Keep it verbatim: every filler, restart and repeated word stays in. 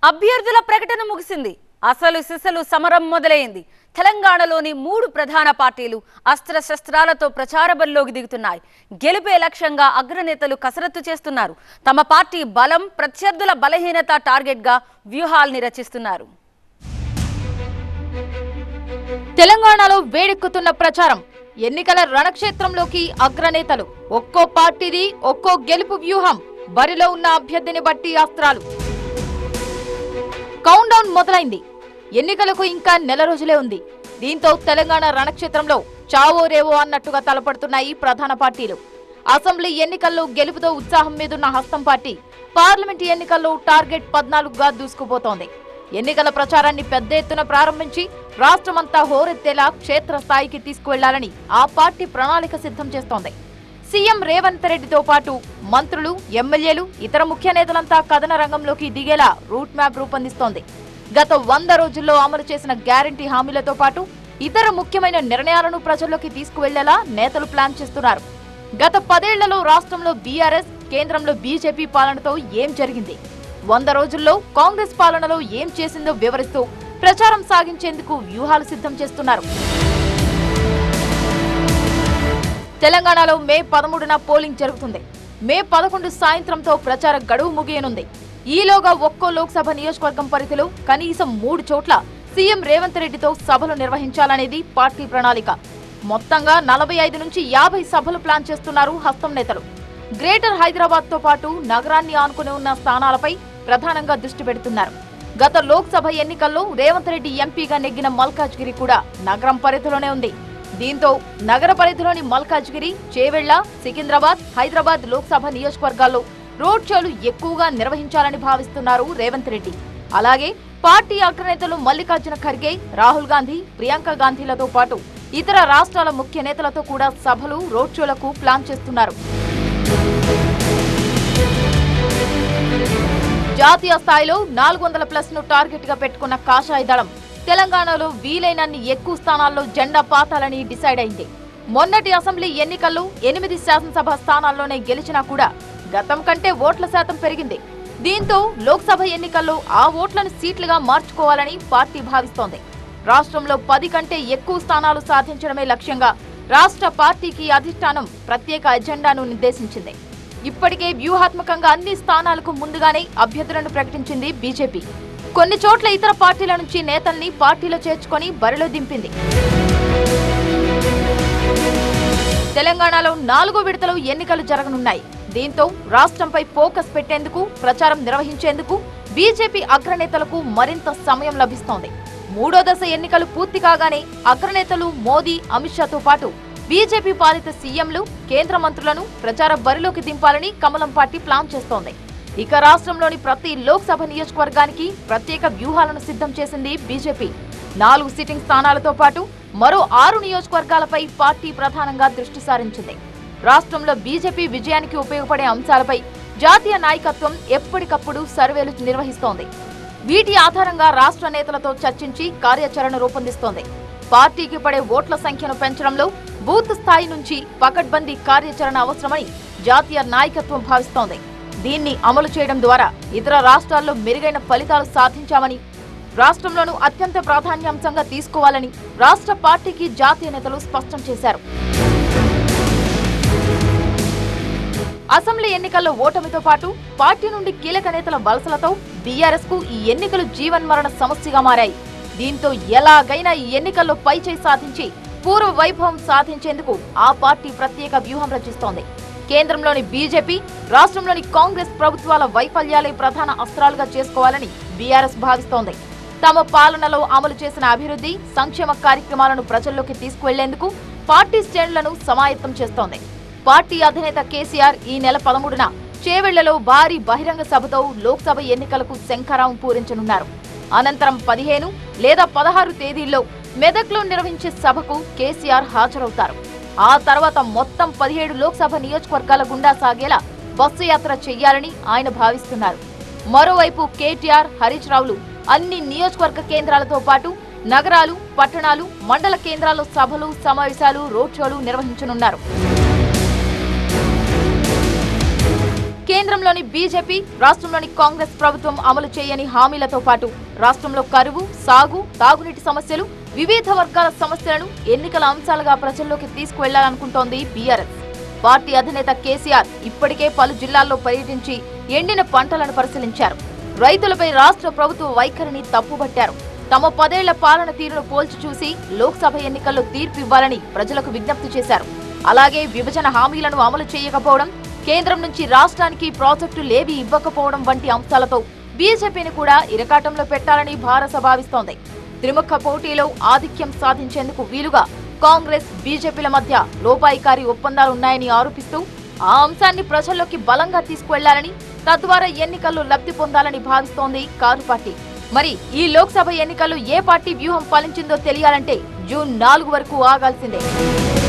అభ్యర్థుల ప్రకటన ముగిసింది. అసలు సిసలు సమరం మొదలైంది. తెలంగాణలోని మూడు ప్రధాన పార్టీలు అస్త్రశస్త్రాలతో ప్రచార బరిలోకి దిగుతున్నాయి. గెలుపే లక్ష్యంగా అగ్రనేతలు కసరత్తు చేస్తున్నారు. తమ పార్టీ బలం, ప్రత్యర్థుల బలహీనత టార్గెట్ గా వ్యూహాల్ని రచిస్తున్నారు. తెలంగాణలో వేడెక్కుతున్న ప్రచారం, ఎన్నికల రణక్షేత్రంలోకి అగ్రనేతలు, ఒక్కో పార్టీది ఒక్కో గెలుపు వ్యూహం, బరిలో ఉన్న అభ్యర్థిని బట్టి అస్త్రాలు. కౌంట్ డౌన్ మొదలైంది. ఎన్నికలకు ఇంకా నెల రోజులే ఉంది. దీంతో తెలంగాణ రణక్షేత్రంలో చావో రేవో అన్నట్టుగా తలపడుతున్నాయి ప్రధాన పార్టీలు. అసెంబ్లీ ఎన్నికల్లో గెలుపుతో ఉత్సాహం మీదున్న హస్తం పార్టీ పార్లమెంటు ఎన్నికల్లో టార్గెట్ పద్నాలుగుగా దూసుకుపోతోంది. ఎన్నికల ప్రచారాన్ని పెద్ద ఎత్తున ప్రారంభించి రాష్ట్రమంతా హోరెత్తేలా క్షేత్రస్థాయికి తీసుకువెళ్లాలని ఆ పార్టీ ప్రణాళిక సిద్ధం చేస్తోంది. సీఎం రేవంత్ రెడ్డితో పాటు మంత్రులు, ఎమ్మెల్యేలు, ఇతర ముఖ్య నేతలంతా కథన రంగంలోకి దిగేలా రూట్ మ్యాప్ రూపొందిస్తోంది. గత వంద రోజుల్లో అమలు చేసిన గ్యారంటీ హామీలతో పాటు ఇతర ముఖ్యమైన నిర్ణయాలను ప్రజల్లోకి తీసుకువెళ్లేలా నేతలు ప్లాన్ చేస్తున్నారు. గత పదేళ్లలో రాష్ట్రంలో బీఆర్ఎస్, కేంద్రంలో బీజేపీ పాలనతో ఏం జరిగింది, వంద రోజుల్లో కాంగ్రెస్ పాలనలో ఏం చేసిందో వివరిస్తూ ప్రచారం సాగించేందుకు వ్యూహాలు సిద్ధం చేస్తున్నారు. తెలంగాణలో మే పదమూడున పోలింగ్ జరుగుతుంది. మే పదకొండు సాయంత్రంతో ప్రచార గడువు ముగియనుంది. ఈలోగా ఒక్కో లోక్సభ నియోజకవర్గం పరిధిలో కనీసం మూడు చోట్ల సీఎం రేవంత్ రెడ్డితో సభలు నిర్వహించాలనేది పార్టీ ప్రణాళిక. మొత్తంగా నలభై ఐదు నుంచి యాభై సభలు ప్లాన్ చేస్తున్నారు హస్తం నేతలు. గ్రేటర్ హైదరాబాద్ తో పాటు నగరాన్ని ఆనుకుని ఉన్న స్థానాలపై ప్రధానంగా దృష్టి పెడుతున్నారు. గత లోక్సభ ఎన్నికల్లో రేవంత్ రెడ్డి ఎంపీగా నెగ్గిన మల్కాజ్గిరి కూడా నగరం పరిధిలోనే ఉంది. దీంతో నగర పరిధిలోని మల్కాజ్గిరి, చేవెళ్ల, సికింద్రాబాద్, హైదరాబాద్ లోక్సభ నియోజకవర్గాల్లో రోడ్ షోలు ఎక్కువగా నిర్వహించాలని భావిస్తున్నారు రేవంత్ రెడ్డి. అలాగే పార్టీ అగ్రనేతలు మల్లికార్జున ఖర్గే, రాహుల్ గాంధీ, ప్రియాంక గాంధీలతో పాటు ఇతర రాష్ట్రాల ముఖ్య నేతలతో కూడా సభలు, రోడ్ షోలకు ప్లాన్ చేస్తున్నారు. జాతీయ స్థాయిలో నాలుగు వందల ప్లస్ ను టార్గెట్ గా పెట్టుకున్న కాషాయ దళం తెలంగాణలో వీలైనన్ని ఎక్కువ స్థానాల్లో జెండా పాతాలని డిసైడ్ అయింది. మొన్నటి అసెంబ్లీ ఎన్నికల్లో ఎనిమిది శాసనసభ స్థానాల్లోనే గెలిచినా కూడా గతం కంటే ఓట్ల శాతం పెరిగింది. దీంతో లోక్సభ ఎన్నికల్లో ఆ ఓట్లను సీట్లుగా మార్చుకోవాలని పార్టీ భావిస్తోంది. రాష్ట్రంలో పది కంటే ఎక్కువ స్థానాలు సాధించడమే లక్ష్యంగా రాష్ట్ర పార్టీకి అధిష్టానం ప్రత్యేక ఎజెండాను నిర్దేశించింది. ఇప్పటికే వ్యూహాత్మకంగా అన్ని స్థానాలకు ముందుగానే అభ్యర్థులను ప్రకటించింది బీజేపీ. కొన్ని చోట్ల ఇతర పార్టీల నుంచి నేతల్ని పార్టీలో చేర్చుకొని బరిలో దింపింది. తెలంగాణలో నాలుగో విడతలో ఎన్నికలు జరగనున్నాయి. దీంతో రాష్ట్రంపై ఫోకస్ పెట్టేందుకు, ప్రచారం నిర్వహించేందుకు బీజేపీ అగ్రనేతలకు మరింత సమయం లభిస్తోంది. మూడో దశ ఎన్నికలు పూర్తి కాగానే అగ్రనేతలు మోదీ, అమిత్ షాతో పాటు బీజేపీ పాలిత సీఎంలు, కేంద్ర మంత్రులను ప్రచార బరిలోకి దింపాలని కమలం పార్టీ ప్లాన్ చేస్తోంది. ఇక రాష్ట్రంలోని ప్రతి లోక్సభ నియోజకవర్గానికి ప్రత్యేక వ్యూహాలను సిద్ధం చేసింది బీజేపీ. నాలుగు సిట్టింగ్ స్థానాలతో పాటు మరో ఆరు నియోజకవర్గాలపై పార్టీ ప్రధానంగా దృష్టి సారించింది. రాష్ట్రంలో బీజేపీ విజయానికి ఉపయోగపడే అంశాలపై జాతీయ నాయకత్వం ఎప్పటికప్పుడు సర్వేలు నిర్వహిస్తోంది. వీటి ఆధారంగా రాష్ట్ర నేతలతో చర్చించి కార్యాచరణ రూపొందిస్తోంది. పార్టీకి పడే ఓట్ల సంఖ్యను పెంచడంలో బూత్ స్థాయి నుంచి పకడ్బందీ కార్యాచరణ అవసరమని జాతీయ నాయకత్వం భావిస్తోంది. దీన్ని అమలు చేయడం ద్వారా ఇతర రాష్ట్రాల్లో మెరుగైన ఫలితాలు సాధించామని, రాష్ట్రంలోనూ అత్యంత ప్రాధాన్యాంశంగా తీసుకోవాలని రాష్ట్ర పార్టీకి జాతీయ నేతలు స్పష్టం చేశారు. అసెంబ్లీ ఎన్నికల్లో ఓటమితో పాటు పార్టీ నుండి కీలక నేతల వలసలతో బీఆర్ఎస్ కు ఈ ఎన్నికలు జీవన్మరణ సమస్యగా మారాయి. దీంతో ఎలాగైనా ఈ ఎన్నికల్లో పైచేయి సాధించి పూర్వ వైభవం సాధించేందుకు ఆ పార్టీ ప్రత్యేక వ్యూహం రచిస్తోంది. కేంద్రంలోని బీజేపీ, రాష్ట్రంలోని కాంగ్రెస్ ప్రభుత్వాల వైఫల్యాలే ప్రధాన అస్త్రాలుగా చేసుకోవాలని బీఆర్ఎస్ భావిస్తోంది. తమ పాలనలో అమలు చేసిన అభివృద్ధి, సంక్షేమ కార్యక్రమాలను ప్రజల్లోకి తీసుకువెళ్లేందుకు పార్టీ శ్రేణులను సమాయత్తం చేస్తోంది. పార్టీ అధినేత కేసీఆర్ ఈ నెల పదమూడున చేవెళ్లలో భారీ బహిరంగ సభతో లోక్సభ ఎన్నికలకు శంఖారావం పూరించనున్నారు. అనంతరం పదిహేను లేదా పదహారు తేదీల్లో మెదక్లో నిర్వహించే సభకు కేసీఆర్ హాజరవుతారు. ఆ తర్వాత మొత్తం పదిహేడు లోక్సభ నియోజకవర్గాల గుండా సాగేలా బస్సు యాత్ర చెయ్యాలని ఆయన భావిస్తున్నారు. మరోవైపు కేటీఆర్, హరీష్ రావులు అన్ని నియోజకవర్గ కేంద్రాలతో పాటు నగరాలు, పట్టణాలు, మండల కేంద్రాల్లో సభలు, సమావేశాలు, రోడ్ షోలు నిర్వహించనున్నారు. కేంద్రంలోని బీజేపీ, రాష్ట్రంలోని కాంగ్రెస్ ప్రభుత్వం అమలు చేయని హామీలతో పాటు రాష్ట్రంలో కరువు, సాగు, తాగునీటి సమస్యలు, వివిధ వర్గాల సమస్యలను ఎన్నికల అంశాలుగా ప్రజల్లోకి తీసుకువెళ్లాలనుకుంటోంది బీఆర్ఎస్. పార్టీ అధినేత కేసీఆర్ ఇప్పటికే పలు జిల్లాల్లో పర్యటించి ఎండిన పంటలను పరిశీలించారు. రైతులపై రాష్ట్ర ప్రభుత్వ వైఖరిని తప్పుబట్టారు. తమ పదేళ్ల పాలన తీరును పోల్చి చూసి లోక్సభ ఎన్నికల్లో తీర్పు ఇవ్వాలని ప్రజలకు విజ్ఞప్తి చేశారు. అలాగే విభజన హామీలను అమలు చేయకపోవడం, కేంద్రం నుంచి రాష్ట్రానికి ప్రాజెక్టులేవీ ఇవ్వకపోవడం వంటి అంశాలతో బీజేపీని కూడా ఇరకాటంలో పెట్టాలని భారత భావిస్తోంది. త్రిముఖ పోటీలో ఆధిక్యం సాధించేందుకు వీలుగా కాంగ్రెస్, బీజేపీల మధ్య లోపాయికారి ఒప్పందాలున్నాయని ఆరోపిస్తూ ఆ అంశాన్ని ప్రజల్లోకి బలంగా తీసుకువెళ్లాలని, తద్వారా ఎన్నికల్లో లబ్ధి పొందాలని భావిస్తోంది కారు పార్టీ. మరి ఈ లోక్సభ ఎన్నికల్లో ఏ పార్టీ వ్యూహం ఫలించిందో తెలియాలంటే జూన్ నాలుగు వరకు ఆగాల్సిందే.